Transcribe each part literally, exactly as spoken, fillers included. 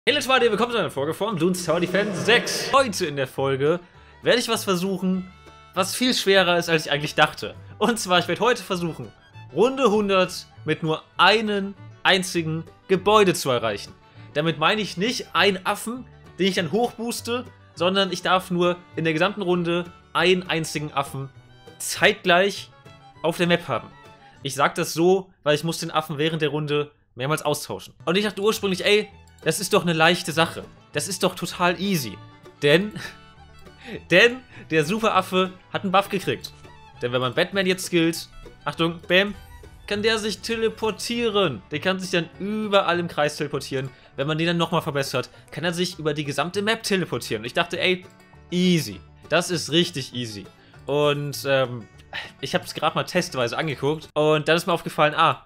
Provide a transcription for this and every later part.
Hey Leute, willkommen zu einer Folge von Bloons Tower Defense sechs. Heute in der Folge werde ich was versuchen, was viel schwerer ist, als ich eigentlich dachte. Und zwar, ich werde heute versuchen, Runde hundert mit nur einem einzigen Gebäude zu erreichen. Damit meine ich nicht einen Affen, den ich dann hochbooste, sondern ich darf nur in der gesamten Runde einen einzigen Affen zeitgleich auf der Map haben. Ich sage das so, weil ich muss den Affen während der Runde mehrmals austauschen. Und ich dachte ursprünglich, ey, das ist doch eine leichte Sache. Das ist doch total easy. Denn, denn der Superaffe hat einen Buff gekriegt. Denn wenn man Batman jetzt skillt, Achtung, bam, kann der sich teleportieren. Der kann sich dann überall im Kreis teleportieren. Wenn man den dann nochmal verbessert, kann er sich über die gesamte Map teleportieren. Und ich dachte, ey, easy. Das ist richtig easy. Und ähm, ich habe es gerade mal testweise angeguckt. Und dann ist mir aufgefallen, ah,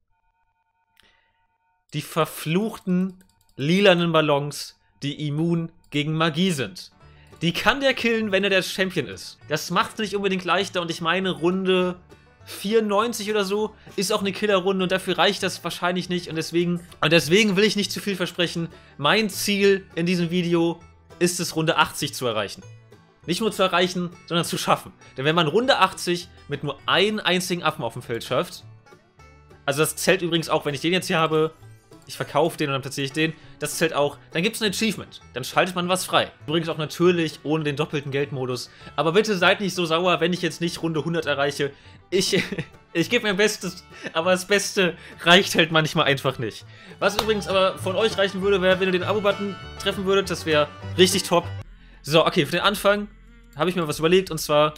die verfluchten lilanen Ballons, die immun gegen Magie sind. Die kann der killen, wenn er der Champion ist. Das macht es nicht unbedingt leichter und ich meine, Runde vierundneunzig oder so ist auch eine Killerrunde und dafür reicht das wahrscheinlich nicht und deswegen, und deswegen will ich nicht zu viel versprechen. Mein Ziel in diesem Video ist es, Runde achtzig zu erreichen. Nicht nur zu erreichen, sondern zu schaffen. Denn wenn man Runde achtzig mit nur einem einzigen Affen auf dem Feld schafft, also das zählt übrigens auch, wenn ich den jetzt hier habe, ich verkaufe den und dann platziere ich den, das zählt auch, dann gibt es ein Achievement, dann schaltet man was frei. Übrigens auch natürlich ohne den doppelten Geldmodus. Aber bitte seid nicht so sauer, wenn ich jetzt nicht Runde hundert erreiche. Ich, ich gebe mein Bestes, aber das Beste reicht halt manchmal einfach nicht. Was übrigens aber von euch reichen würde, wäre, wenn ihr den Abo-Button treffen würdet, das wäre richtig top. So, okay, für den Anfang habe ich mir was überlegt und zwar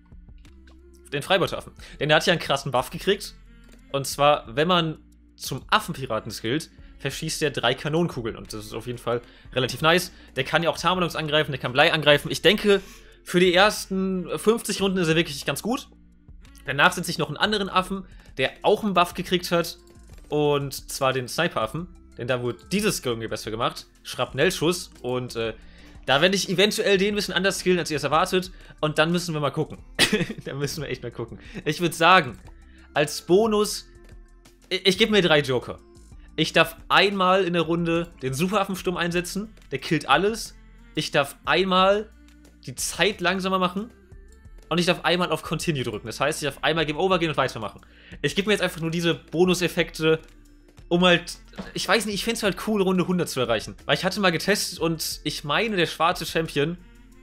den Freibeutaffen. Denn der hat ja einen krassen Buff gekriegt. Und zwar, wenn man zum Affenpiraten skillt, verschießt er drei Kanonenkugeln und das ist auf jeden Fall relativ nice. Der kann ja auch Tarmalons angreifen, der kann Blei angreifen. Ich denke, für die ersten fünfzig Runden ist er wirklich ganz gut. Danach setze ich noch einen anderen Affen, der auch einen Buff gekriegt hat und zwar den Sniper-Affen, denn da wurde dieses Skill irgendwie besser gemacht. Schrapnellschuss und äh, da werde ich eventuell den ein bisschen anders skillen, als ihr es erwartet und dann müssen wir mal gucken. Da müssen wir echt mal gucken. Ich würde sagen, als Bonus, ich, ich gebe mir drei Joker. Ich darf einmal in der Runde den Superaffensturm einsetzen, der killt alles. Ich darf einmal die Zeit langsamer machen und ich darf einmal auf Continue drücken. Das heißt, ich darf einmal Game Over gehen und weitermachen. Ich gebe mir jetzt einfach nur diese Bonuseffekte, um halt, ich weiß nicht, ich finde es halt cool, Runde hundert zu erreichen. Weil ich hatte mal getestet und ich meine, der schwarze Champion,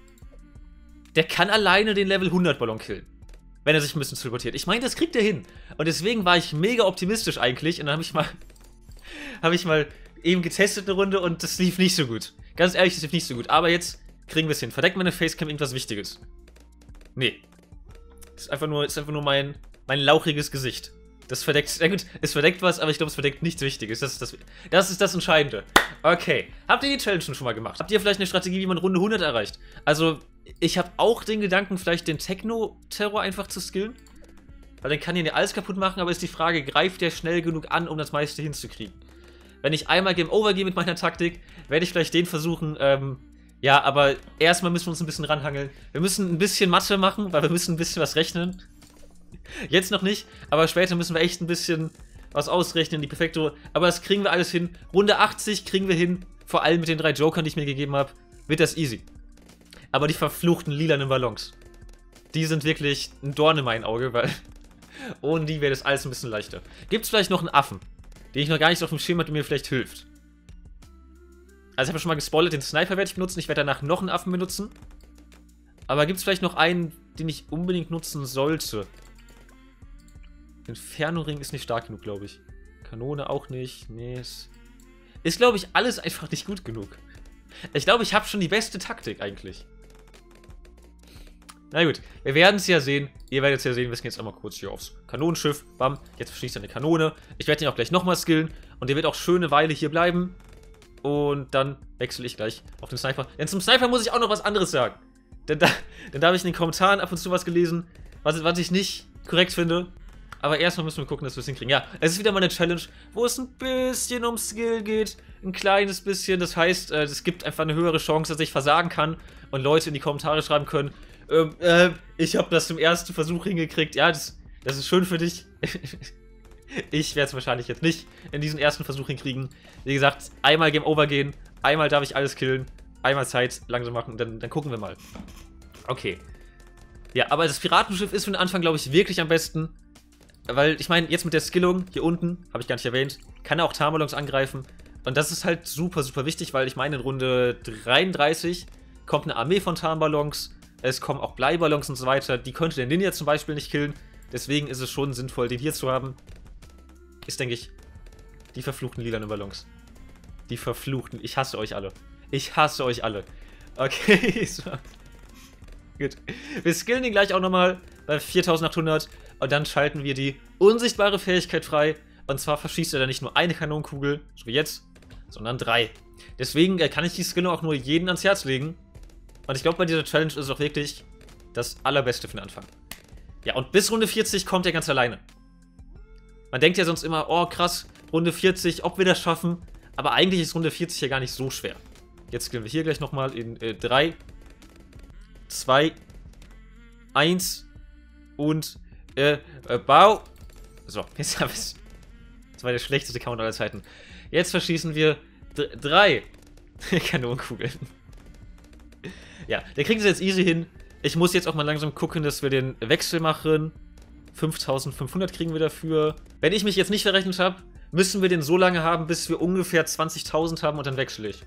der kann alleine den Level hundert Ballon killen. Wenn er sich ein bisschen teleportiert. Ich meine, das kriegt er hin. Und deswegen war ich mega optimistisch eigentlich und dann habe ich mal habe ich mal eben getestet eine Runde und das lief nicht so gut. Ganz ehrlich, das lief nicht so gut. Aber jetzt kriegen wir es hin. Verdeckt meine Facecam irgendwas Wichtiges? Nee. Das ist einfach nur, ist einfach nur mein, mein lauchiges Gesicht. Das verdeckt, sehr gut, es verdeckt was, aber ich glaube, es verdeckt nichts Wichtiges. Das ist das, das ist das Entscheidende. Okay. Habt ihr die Challenge schon mal gemacht? Habt ihr vielleicht eine Strategie, wie man Runde hundert erreicht? Also, ich habe auch den Gedanken, vielleicht den Techno-Terror einfach zu skillen. Weil dann kann ihn ja alles kaputt machen, aber ist die Frage, greift der schnell genug an, um das meiste hinzukriegen? Wenn ich einmal Game Over gehe mit meiner Taktik, werde ich vielleicht den versuchen, ähm, ja, aber erstmal müssen wir uns ein bisschen ranhangeln. Wir müssen ein bisschen Mathe machen, weil wir müssen ein bisschen was rechnen. Jetzt noch nicht, aber später müssen wir echt ein bisschen was ausrechnen, die perfekte, aber das kriegen wir alles hin. Runde achtzig kriegen wir hin, vor allem mit den drei Jokern, die ich mir gegeben habe, wird das easy. Aber die verfluchten lilanen Ballons, die sind wirklich ein Dorn in meinem Auge, weil ohne die wäre das alles ein bisschen leichter. Gibt es vielleicht noch einen Affen, den ich noch gar nicht auf dem Schirm habe, der mir vielleicht hilft? Also ich habe schon mal gespoilert, den Sniper werde ich benutzen, ich werde danach noch einen Affen benutzen. Aber gibt es vielleicht noch einen, den ich unbedingt nutzen sollte? Inferno-Ring ist nicht stark genug, glaube ich. Kanone auch nicht. Nee, ist, ist glaube ich, alles einfach nicht gut genug. Ich glaube, ich habe schon die beste Taktik eigentlich. Na gut, wir werden es ja sehen. Ihr werdet es ja sehen. Wir gehen jetzt einmal kurz hier aufs Kanonenschiff. Bam, jetzt verschießt er eine Kanone. Ich werde ihn auch gleich nochmal skillen. Und der wird auch schön eine Weile hier bleiben. Und dann wechsle ich gleich auf den Sniper. Denn zum Sniper muss ich auch noch was anderes sagen. Denn da, denn da habe ich in den Kommentaren ab und zu was gelesen, was, was ich nicht korrekt finde. Aber erstmal müssen wir gucken, dass wir es hinkriegen. Ja, es ist wieder mal eine Challenge, wo es ein bisschen um Skill geht. Ein kleines bisschen. Das heißt, äh, es gibt einfach eine höhere Chance, dass ich versagen kann. Und Leute in die Kommentare schreiben können, ähm, äh, ich habe das zum ersten Versuch hingekriegt. Ja, das, das ist schön für dich. Ich werde es wahrscheinlich jetzt nicht in diesen ersten Versuch hinkriegen. Wie gesagt, einmal Game Over gehen Einmal darf ich alles killen. Einmal Zeit langsam machen, dann, dann gucken wir mal. Okay. Ja, aber das Piratenschiff ist für den Anfang, glaube ich, wirklich am besten. Weil, ich meine, jetzt mit der Skillung hier unten, habe ich gar nicht erwähnt, kann er auch Tarnballons angreifen. Und das ist halt super, super wichtig, weil ich meine, in Runde dreiunddreißig kommt eine Armee von Tarnballons. Es kommen auch Bleiballons und so weiter. Die könnte der Ninja zum Beispiel nicht killen. Deswegen ist es schon sinnvoll, den hier zu haben. Ist, denke ich, die verfluchten lilanen Ballons. Die verfluchten. Ich hasse euch alle. Ich hasse euch alle. Okay, so. Gut. Wir skillen ihn gleich auch nochmal bei viertausendachthundert. Und dann schalten wir die unsichtbare Fähigkeit frei. Und zwar verschießt er dann nicht nur eine Kanonenkugel, so wie jetzt, sondern drei. Deswegen äh, kann ich die Skillung auch nur jedem ans Herz legen. Und ich glaube, bei dieser Challenge ist es auch wirklich das Allerbeste für den Anfang. Ja, und bis Runde vierzig kommt er ganz alleine. Man denkt ja sonst immer, oh krass, Runde vierzig, ob wir das schaffen. Aber eigentlich ist Runde vierzig ja gar nicht so schwer. Jetzt skillen wir hier gleich nochmal in drei, zwei, eins und äh, äh, Bau. So, jetzt haben wir es. Das war der schlechteste Count aller Zeiten. Jetzt verschießen wir drei Kanonenkugeln. Ja, der kriegt es jetzt easy hin. Ich muss jetzt auch mal langsam gucken, dass wir den Wechsel machen. fünftausendfünfhundert kriegen wir dafür. Wenn ich mich jetzt nicht verrechnet habe, müssen wir den so lange haben, bis wir ungefähr zwanzigtausend haben und dann wechsle ich.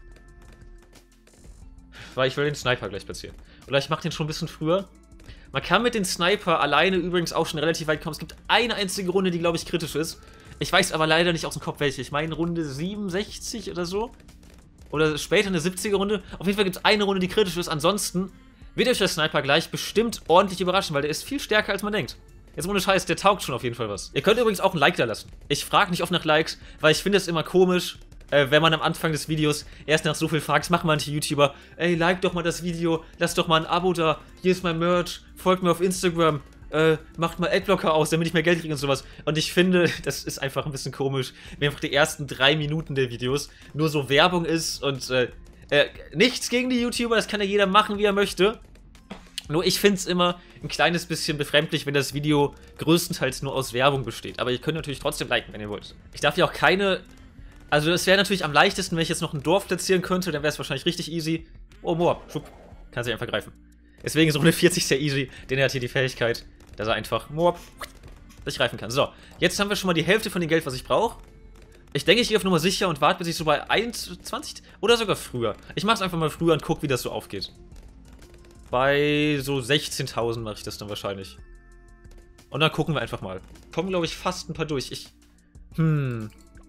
Weil ich will den Sniper gleich platzieren. Oder ich mache den schon ein bisschen früher. Man kann mit dem Sniper alleine übrigens auch schon relativ weit kommen. Es gibt eine einzige Runde, die, glaube ich, kritisch ist. Ich weiß aber leider nicht aus dem Kopf welche. Ich meine Runde siebenundsechzig oder so. Oder später eine siebziger Runde. Auf jeden Fall gibt es eine Runde, die kritisch ist. Ansonsten wird euch der Sniper gleich bestimmt ordentlich überraschen, weil der ist viel stärker, als man denkt. Jetzt ohne Scheiß, der taugt schon auf jeden Fall was. Ihr könnt übrigens auch ein Like da lassen. Ich frage nicht oft nach Likes, weil ich finde es immer komisch, äh, wenn man am Anfang des Videos erst nach so viel fragt. Das machen manche YouTuber. Ey, like doch mal das Video, lasst doch mal ein Abo da. Hier ist mein Merch, folgt mir auf Instagram. Äh, macht mal Adblocker aus, damit ich mehr Geld kriege und sowas. Und ich finde, das ist einfach ein bisschen komisch, wenn einfach die ersten drei Minuten der Videos nur so Werbung ist und äh, äh, nichts gegen die YouTuber, das kann ja jeder machen, wie er möchte. Nur ich finde es immer ein kleines bisschen befremdlich, wenn das Video größtenteils nur aus Werbung besteht. Aber ihr könnt natürlich trotzdem liken, wenn ihr wollt. Ich darf ja auch keine... Also es wäre natürlich am leichtesten, wenn ich jetzt noch ein Dorf platzieren könnte, dann wäre es wahrscheinlich richtig easy. Oh, Moab, schupp, kann sich einfach greifen. Deswegen ist Runde vierzig sehr easy, denn er hat hier die Fähigkeit, dass er einfach Moab sich greifen kann. So, jetzt haben wir schon mal die Hälfte von dem Geld, was ich brauche. Ich denke, ich gehe auf Nummer sicher und warte, bis ich so bei einundzwanzig oder sogar früher. Ich mache es einfach mal früher und gucke, wie das so aufgeht. Bei so sechzehntausend mache ich das dann wahrscheinlich. Und dann gucken wir einfach mal. Kommen, glaube ich, fast ein paar durch. Ich... Hm...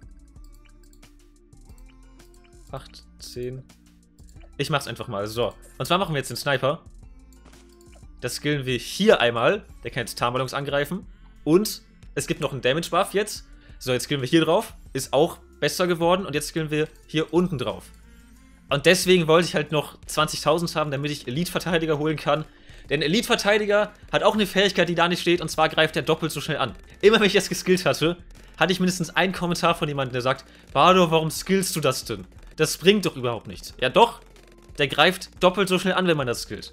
acht, zehn... Ich mach's einfach mal. So. Und zwar machen wir jetzt den Sniper. Das skillen wir hier einmal. Der kann jetzt Tarnballons angreifen. Und es gibt noch einen Damage-Buff jetzt. So, jetzt skillen wir hier drauf. Ist auch besser geworden. Und jetzt skillen wir hier unten drauf. Und deswegen wollte ich halt noch zwanzigtausend haben, damit ich Elite-Verteidiger holen kann. Denn Elite-Verteidiger hat auch eine Fähigkeit, die da nicht steht. Und zwar greift er doppelt so schnell an. Immer wenn ich das geskillt hatte, hatte ich mindestens einen Kommentar von jemandem, der sagt: Bardo, warum skillst du das denn? Das bringt doch überhaupt nichts. Ja doch, der greift doppelt so schnell an, wenn man das skillt.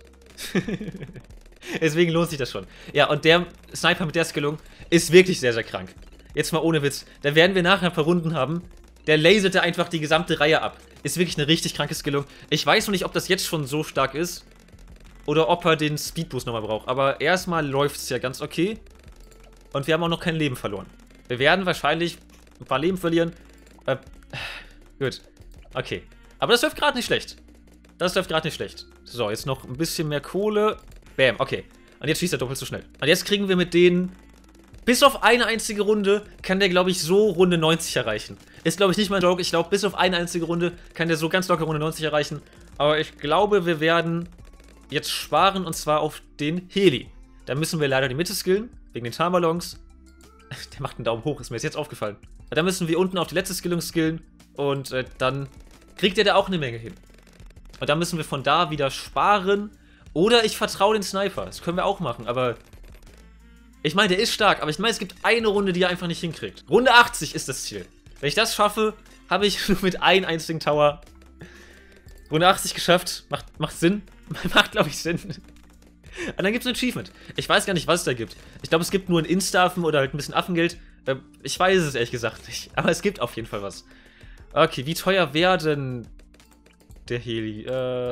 Deswegen lohnt sich das schon. Ja, und der Sniper mit der Skillung ist wirklich sehr, sehr krank. Jetzt mal ohne Witz. Da werden wir nachher ein paar Runden haben. Der laserte einfach die gesamte Reihe ab. Ist wirklich eine richtig kranke Skillung. Ich weiß noch nicht, ob das jetzt schon so stark ist. Oder ob er den Speedboost nochmal braucht. Aber erstmal läuft es ja ganz okay. Und wir haben auch noch kein Leben verloren. Wir werden wahrscheinlich ein paar Leben verlieren. Äh, gut. Okay. Aber das läuft gerade nicht schlecht. Das läuft gerade nicht schlecht. So, jetzt noch ein bisschen mehr Kohle. Bam, okay. Und jetzt schießt er doppelt so schnell. Und jetzt kriegen wir mit denen... Bis auf eine einzige Runde kann der, glaube ich, so Runde neunzig erreichen. Ist, glaube ich, nicht mein Joke. Ich glaube, bis auf eine einzige Runde kann der so ganz locker Runde neunzig erreichen. Aber ich glaube, wir werden jetzt sparen, und zwar auf den Heli. Da müssen wir leider die Mitte skillen, wegen den Tarnballons. Der macht einen Daumen hoch, ist mir jetzt aufgefallen. Da müssen wir unten auf die letzte Skillung skillen. Und äh, dann kriegt er da auch eine Menge hin. Und da müssen wir von da wieder sparen. Oder ich vertraue den Sniper. Das können wir auch machen, aber... Ich meine, der ist stark, aber ich meine, es gibt eine Runde, die er einfach nicht hinkriegt. Runde achtzig ist das Ziel. Wenn ich das schaffe, habe ich nur mit einem einzigen Tower Runde achtzig geschafft. Macht, macht Sinn. Macht, glaube ich, Sinn. Und dann gibt es ein Achievement. Ich weiß gar nicht, was es da gibt. Ich glaube, es gibt nur ein Instaffen oder halt ein bisschen Affengeld. Äh, ich weiß es ehrlich gesagt nicht. Aber es gibt auf jeden Fall was. Okay, wie teuer werden der Heli?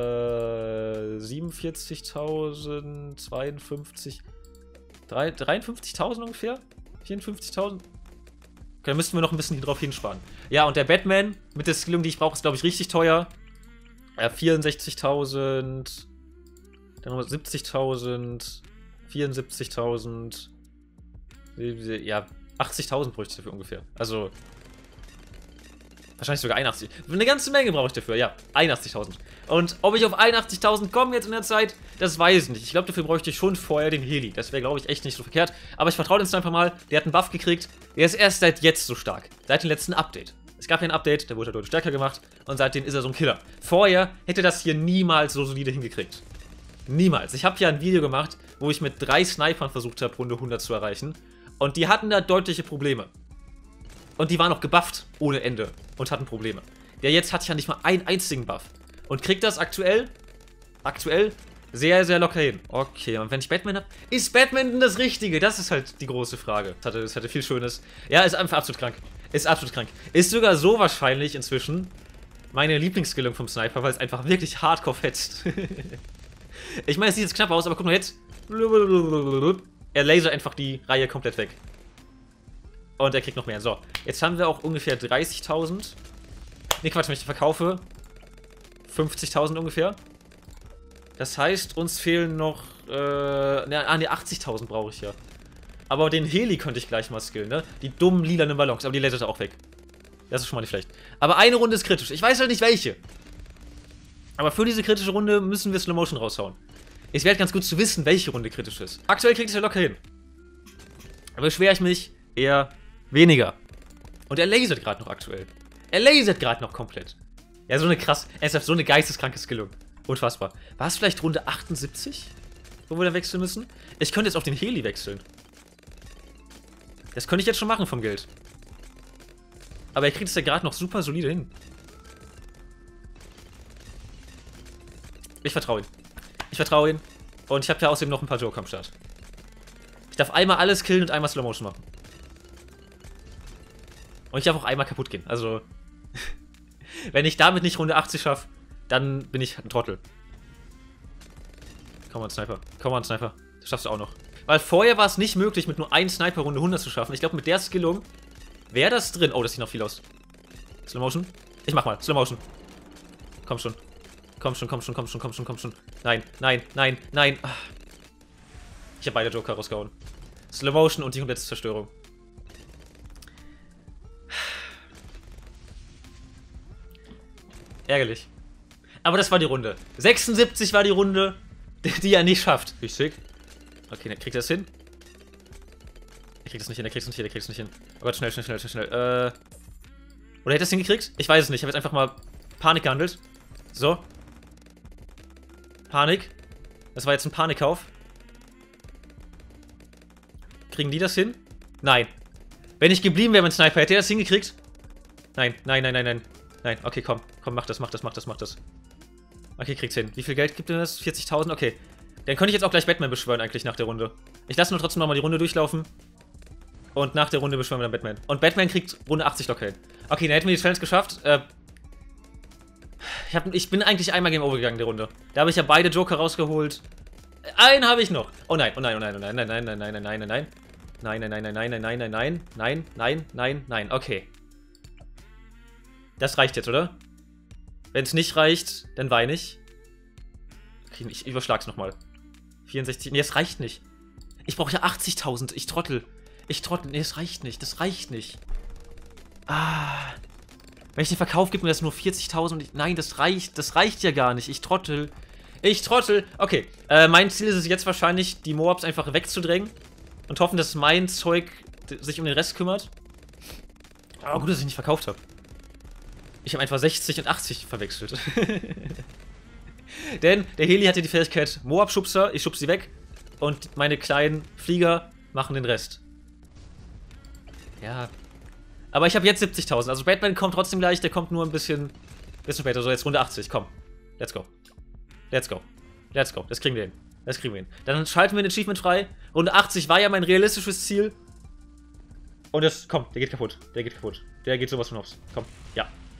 Äh, siebenundvierzigtausend, zweiundfünfzig, dreiundfünfzigtausend ungefähr? vierundfünfzigtausend? Okay, dann müssten wir noch ein bisschen drauf hinsparen. Ja, und der Batman mit der Skillung, die ich brauche, ist, glaube ich, richtig teuer. Ja, vierundsechzigtausend, dann noch siebzigtausend, vierundsiebzigtausend, ja, achtzigtausend bräuchte ich dafür ungefähr. Also, wahrscheinlich sogar einundachtzig. Eine ganze Menge brauche ich dafür, ja, einundachtzigtausend. Und ob ich auf einundachtzigtausend komme jetzt in der Zeit, das weiß ich nicht. Ich glaube, dafür bräuchte ich schon vorher den Heli. Das wäre, glaube ich, echt nicht so verkehrt. Aber ich vertraue dem Sniper mal. Der hat einen Buff gekriegt. Der ist erst seit jetzt so stark. Seit dem letzten Update. Es gab ja ein Update, der wurde deutlich stärker gemacht. Und seitdem ist er so ein Killer. Vorher hätte das hier niemals so solide hingekriegt. Niemals. Ich habe ja ein Video gemacht, wo ich mit drei Snipern versucht habe, Runde hundert zu erreichen. Und die hatten da deutliche Probleme. Und die waren auch gebufft ohne Ende und hatten Probleme. Der jetzt hat ja nicht mal einen einzigen Buff. Und kriegt das aktuell, aktuell, sehr, sehr locker hin. Okay, und wenn ich Batman habe, ist Batman denn das Richtige? Das ist halt die große Frage. Das hatte, das hatte viel Schönes. Ja, ist einfach absolut krank. Ist absolut krank. Ist sogar so wahrscheinlich inzwischen meine Lieblingsskillung vom Sniper, weil es einfach wirklich hardcore fetzt. Ich meine, es sieht jetzt knapp aus, aber guck mal jetzt. Er lasert einfach die Reihe komplett weg. Und er kriegt noch mehr. So, jetzt haben wir auch ungefähr dreißigtausend. Ne, Quatsch, wenn ich verkaufe, fünfzigtausend ungefähr. Das heißt, uns fehlen noch, äh, ne, ah, ne, achtzigtausend brauche ich ja. Aber den Heli könnte ich gleich mal skillen, ne? Die dummen lilanen Ballons, aber die lasert er auch weg. Das ist schon mal nicht schlecht. Aber eine Runde ist kritisch. Ich weiß halt nicht welche. Aber für diese kritische Runde müssen wir Slow Motion raushauen. Es wäre ganz gut zu wissen, welche Runde kritisch ist. Aktuell kriegt es ja locker hin. Aber beschwere ich mich eher weniger. Und er lasert gerade noch aktuell. Er lasert gerade noch komplett. Ja, so eine krass, ernsthaft, so eine geisteskranke Skillung. Unfassbar. War es vielleicht Runde achtundsiebzig, wo wir da wechseln müssen? Ich könnte jetzt auf den Heli wechseln. Das könnte ich jetzt schon machen vom Geld. Aber er kriegt es ja gerade noch super solide hin. Ich vertraue ihm. Ich vertraue ihm. Und ich habe ja außerdem noch ein paar Joker am Start. Ich darf einmal alles killen und einmal Slow Motion machen. Und ich darf auch einmal kaputt gehen. Also, wenn ich damit nicht Runde achtzig schaffe, dann bin ich ein Trottel. Komm on, Sniper. Komm on, Sniper. Das schaffst du auch noch. Weil vorher war es nicht möglich, mit nur einem Sniper Runde hundert zu schaffen. Ich glaube, mit der Skillung wäre das drin. Oh, das sieht noch viel aus. Slow Motion? Ich mach mal. Slow Motion. Komm schon. Komm schon, komm schon, komm schon, komm schon, komm schon. Nein, nein, nein, nein. Ich habe beide Joker rausgehauen. Slow Motion und die komplette Zerstörung. Ärgerlich. Aber das war die Runde. sechsundsiebzig war die Runde, die er nicht schafft. Richtig. Okay, dann kriegt er das hin. Er kriegt das nicht hin, er kriegt es nicht hin, er kriegt es nicht hin. Oh Gott, schnell, schnell, schnell, schnell, schnell. Äh. Oder hätte er es hingekriegt? Ich weiß es nicht. Ich habe jetzt einfach mal Panik gehandelt. So. Panik. Das war jetzt ein Panikkauf. Kriegen die das hin? Nein. Wenn ich geblieben wäre mit Sniper, hätte er das hingekriegt? Nein, nein, nein, nein, nein. Nein, okay, komm. Komm, mach das, mach das, mach das, mach das. Okay, kriegt's hin. Wie viel Geld gibt denn das? vierzigtausend? Okay. Dann könnte ich jetzt auch gleich Batman beschwören eigentlich nach der Runde. Ich lasse nur trotzdem nochmal die Runde durchlaufen. Und nach der Runde beschwören wir dann Batman. Und Batman kriegt Runde achtzig locker hin. Okay, dann hätten wir die Challenge geschafft. Äh, ich, hab, ich bin eigentlich einmal Game Over gegangen, der Runde. Da habe ich ja beide Joker rausgeholt. Einen habe ich noch. Oh nein, oh nein, oh nein, oh nein, nein, nein, nein, nein, nein, nein, nein, nein. Nein, nein, nein, nein, nein, nein, nein, nein, nein, nein, nein, nein, nein, okay. Das reicht jetzt, oder? Wenn es nicht reicht, dann weine ich. Okay, ich überschlag's nochmal. vierundsechzig, nee, es reicht nicht. Ich brauche ja achtzigtausend, ich trottel. Ich trottel, nee, es reicht nicht, das reicht nicht. Ah. Wenn ich den verkaufe, gibt mir das nur vierzigtausend. Nein, das reicht, das reicht ja gar nicht, ich trottel. Ich trottel. Okay, äh, mein Ziel ist es jetzt wahrscheinlich, die Moabs einfach wegzudrängen. Und hoffen, dass mein Zeug sich um den Rest kümmert. Aber gut, dass ich nicht verkauft habe. Ich habe einfach sechzig und achtzig verwechselt. Denn der Heli hatte die Fähigkeit Moab-Schubser, ich schubse sie weg. Und meine kleinen Flieger machen den Rest. Ja. Aber ich habe jetzt siebzigtausend. Also Batman kommt trotzdem gleich, der kommt nur ein bisschen, bisschen später. So, jetzt Runde achtzig, komm. Let's go. Let's go. Let's go. Das kriegen wir hin. Das kriegen wir hin. Dann schalten wir ein Achievement frei. Runde achtzig war ja mein realistisches Ziel. Und das, komm, der geht kaputt. Der geht kaputt. Der geht sowas von aufs. Komm. Ja.